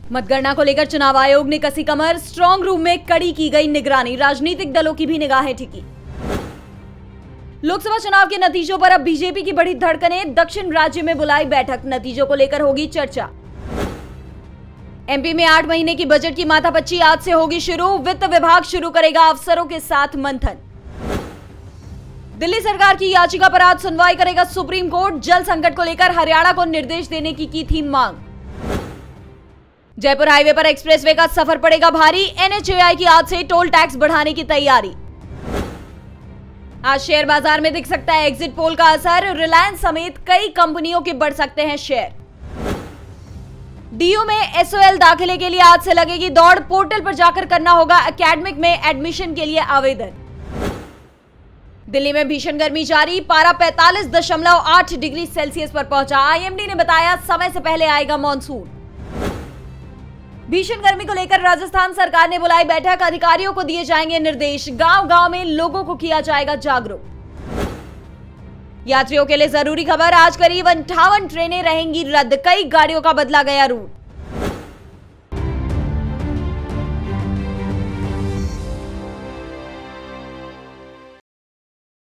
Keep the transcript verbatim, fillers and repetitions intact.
मतगणना को लेकर चुनाव आयोग ने कसी कमर, स्ट्रांग रूम में कड़ी की गई निगरानी, राजनीतिक दलों की भी निगाहें टिकी। लोकसभा चुनाव के नतीजों पर अब बीजेपी की बड़ी धड़कनें, दक्षिण राज्य में बुलाई बैठक, नतीजों को लेकर होगी चर्चा। एमपी में आठ महीने की बजट की माथापच्ची आज से होगी शुरू, वित्त विभाग शुरू करेगा अफसरों के साथ मंथन। दिल्ली सरकार की याचिका पर आज सुनवाई करेगा सुप्रीम कोर्ट, जल संकट को लेकर हरियाणा को निर्देश देने की की थी मांग। जयपुर हाईवे पर एक्सप्रेसवे का सफर पड़ेगा भारी, एनएचएआई की आज से टोल टैक्स बढ़ाने की तैयारी। आज शेयर बाजार में दिख सकता है एग्जिट पोल का असर, रिलायंस समेत कई कंपनियों के बढ़ सकते हैं शेयर। डीयू में एसओएल दाखिले के लिए आज से लगेगी दौड़, पोर्टल पर जाकर करना होगा एकेडमिक में एडमिशन के लिए आवेदन। दिल्ली में भीषण गर्मी जारी, पारा पैंतालीस दशमलव आठ डिग्री सेल्सियस पर पहुंचा। आईएमडी ने बताया समय से पहले आएगा मॉनसून। भीषण गर्मी को लेकर राजस्थान सरकार ने बुलाई बैठक, अधिकारियों को दिए जाएंगे निर्देश, गांव-गांव में लोगों को किया जाएगा जागरूक। यात्रियों के लिए जरूरी खबर, आज करीब अंठावन ट्रेनें रहेंगी रद्द, कई गाड़ियों का बदला गया रूट।